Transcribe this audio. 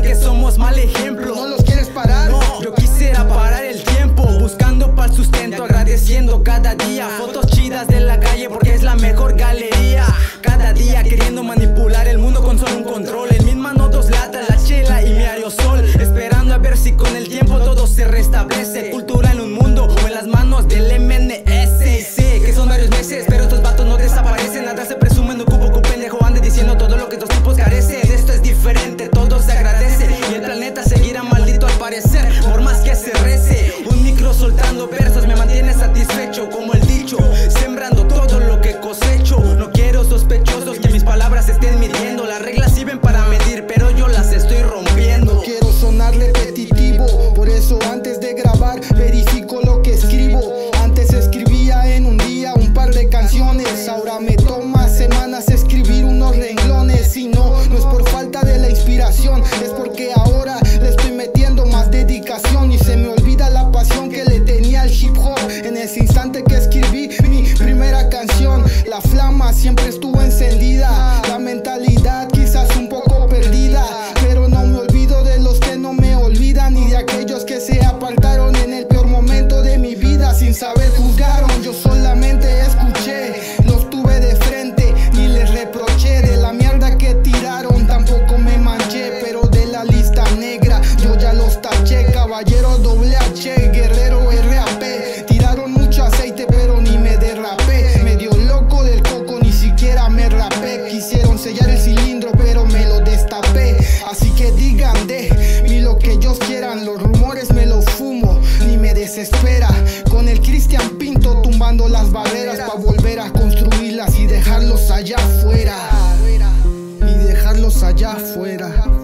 que somos mal ejemplo. ¿No los quieres parar? No, yo quisiera parar el tiempo, buscando para el sustento, agradeciendo cada día. Fotos chidas de la calle porque es la mejor galería. Cada día queriendo manipular el mundo con solo un control. En mis manos 2 latas, la chela y mi aerosol, esperando a ver si con el tiempo todo se restablece. Cultura en un mundo o en las manos del MNS. Y sé que son varios meses, pero estos vatos no desaparecen. Nada se presume, no ocupo pendejo ande diciendo todo lo que estos tipos carecen. Esto es diferente, todo se agradece y el planeta seguirá maldito al parecer, por más que se rece. Un micro soltando versos me mantiene satisfecho, como el dicho, sembrando todo lo que cosecho. No quiero sospechosos que mis palabras estén midiendo. Las reglas sirven para medir, pero yo las estoy rompiendo. No quiero sonar repetitivo, por eso antes de grabar verifico lo que escribo. Antes escribía en un día un par de canciones, ahora me toma semanas escribir unos renglones. Y no es por falta de la inspiración, es porque ahora le estoy metiendo más dedicación y se me olvida la pasión que le tenía al hip hop. En ese instante que escribí mi primera canción, la flama siempre estuvo encendida, la mentalidad quizás un poco perdida, pero no me olvido de los que no me olvidan y de aquellos que se apartaron en el peor momento de mi vida. Sin saber juzgaron, yo solamente escuché, los tuve de frente, ni les reproché de la mierda que tiraron, tampoco me manché, pero de la lista negra yo ya los taché. Caballero H, guerrero RAP, tiraron mucho aceite pero ni me derrapé, medio loco del coco ni siquiera me rapé. Quisieron sellar el cilindro pero me lo destapé, así que digan de mí lo que ellos quieran, los rumores me los fumo, ni me desespera. Con el Cristian Pinto tumbando las barreras pa' volver a construirlas y dejarlos allá afuera, y dejarlos allá afuera.